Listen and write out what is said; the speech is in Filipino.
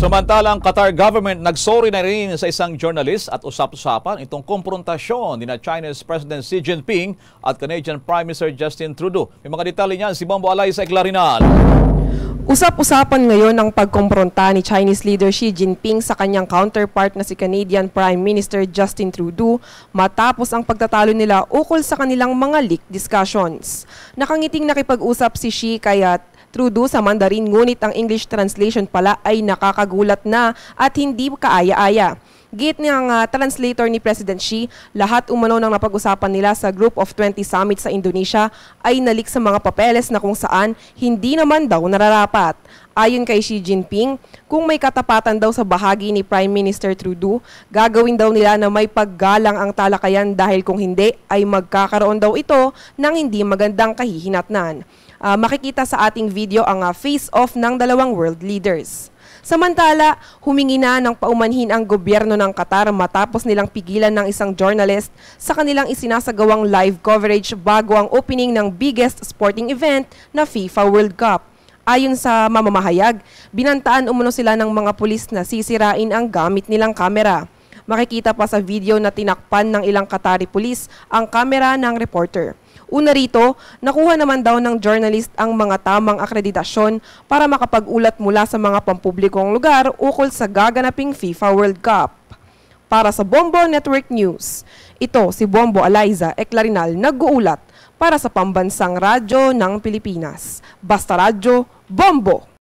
Samantala, ang Qatar government nagsorry na rin sa isang journalist at usap-usapan itong konfrontasyon ni Chinese President Xi Jinping at Canadian Prime Minister Justin Trudeau. May mga detalye niyan si Bombo Alay sa Eclarinal. Usap-usapan ngayon ang pagkompronta ni Chinese leader Xi Jinping sa kanyang counterpart na si Canadian Prime Minister Justin Trudeau matapos ang pagtatalo nila ukol sa kanilang mga leaked discussions. Nakangiting nakipag-usap si Xi kay Trudeau sa Mandarin, ngunit ang English translation pala ay nakakagulat na at hindi kaaya-aya. Git ng translator ni President Xi, lahat umano ng napag-usapan nila sa Group of 20 Summit sa Indonesia ay nalik sa mga papeles na kung saan hindi naman daw nararapat. Ayon kay Xi Jinping, kung may katapatan daw sa bahagi ni Prime Minister Trudeau, gagawin daw nila na may paggalang ang talakayan dahil kung hindi ay magkakaroon daw ito ng hindi magandang kahihinatnan. Makikita sa ating video ang face-off ng dalawang world leaders. Samantala, humingi na ng paumanhin ang gobyerno ng Qatar matapos nilang pigilan ng isang journalist sa kanilang isinasagawang live coverage bago ang opening ng biggest sporting event na FIFA World Cup. Ayon sa mamamahayag, binantaan umano sila ng mga pulis na sisirain ang gamit nilang kamera. Makikita pa sa video na tinakpan ng ilang Qatari pulis ang kamera ng reporter. Una rito, nakuha naman daw ng journalist ang mga tamang akreditasyon para makapag-ulat mula sa mga pampublikong lugar ukol sa gaganaping FIFA World Cup. Para sa Bombo Network News, ito si Bombo Aliza Eclarinal nag-uulat para sa Pambansang Radyo ng Pilipinas. Basta Radyo, Bombo!